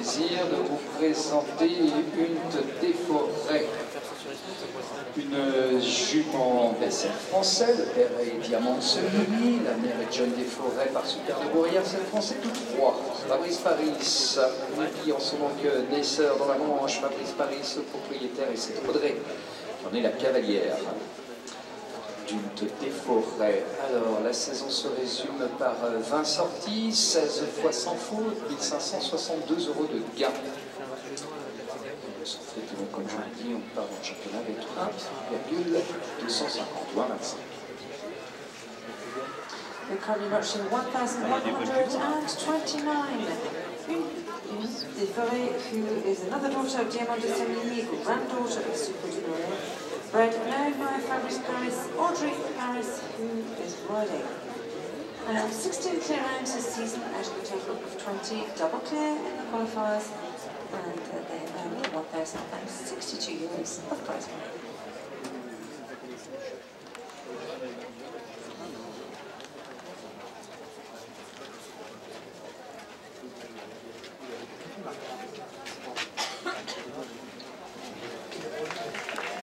plaisir de vous présenter une des forêts. Une jument best-seller français, le père est Diamant de Sevigny, la mère est John Desforêts par Super de Bourrière, c'est le français tout trois. Fabrice Paris, qui en son nom que naisseur dans la Manche, Fabrice Paris, le propriétaire, et c'est Audrey, qui en est la cavalière. D'une Desforêts. Alors, la saison se résume par 20 sorties, 16 fois sans faute, 1562 € de gain. Comme je l'ai dit, on part dans le championnat avec 1,250, 1,25. We're currently watching 1,129. Une Desforêts, who is another daughter of Diamant de Sevigny, granddaughter of Super de Bourrière, bred known by Fabrice Paris, Audrey Paris, who is riding. 16 clear rounds this season out of a total of 20, double clear in the qualifiers, and they earn €1,062 of prize money.